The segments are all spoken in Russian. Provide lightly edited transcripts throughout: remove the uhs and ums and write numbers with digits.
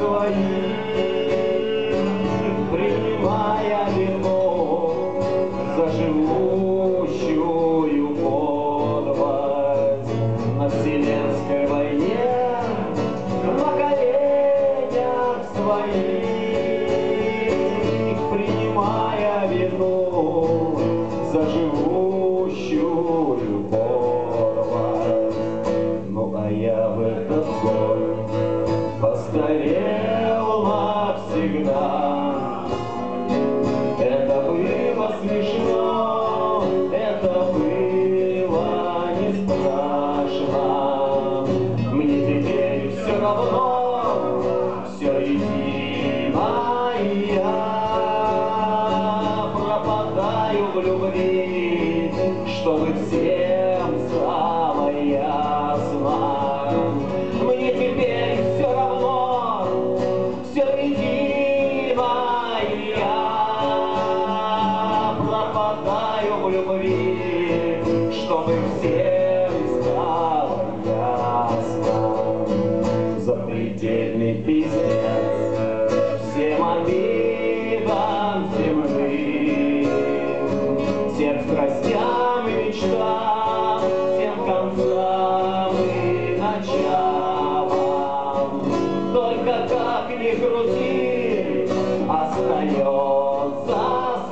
своих, принимая вину за живущую подвость на вселенской войне, на коленях своих, принимая вину за живущую подвость. Ну а я в этот год постарел навсегда. Это было смешно, это было не страшно. Мне теперь все равно, все едино, и я пропадаю в любви, чтобы всем стало ясно. Мне теперь все равно, все едино, и я пропадаю в любви, чтобы всем стало ясно. Запредельный пиздец всем обидам земным, всем страстям и мечтам, всем концам и началам. Только как ни крути, остается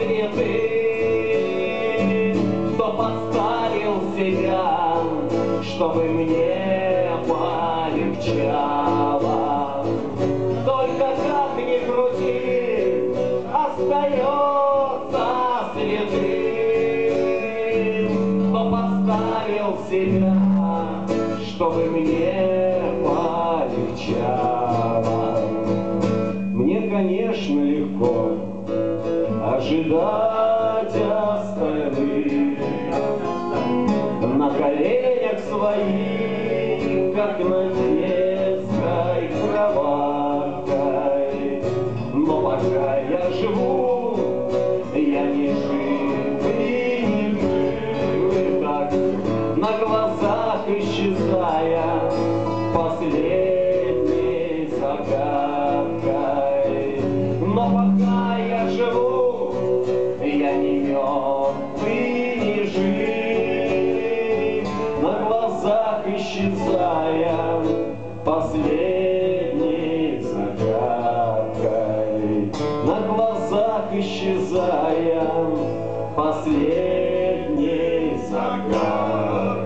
святым, кто подставил себя, чтобы мне полегчало. Только как ни крути, остается святым, кто подставил себя, чтобы мне полегчало. Мне, конечно, легко ожидать остальных на коленях своих, как на детской кроваткой. Но пока я живу, я не жив и не жив, и так на глазах исчезая последней загадкой. Но пока я живу, я не мертв и не жив, на глазах исчезая последней загадкой, на глазах исчезая последней загадкой.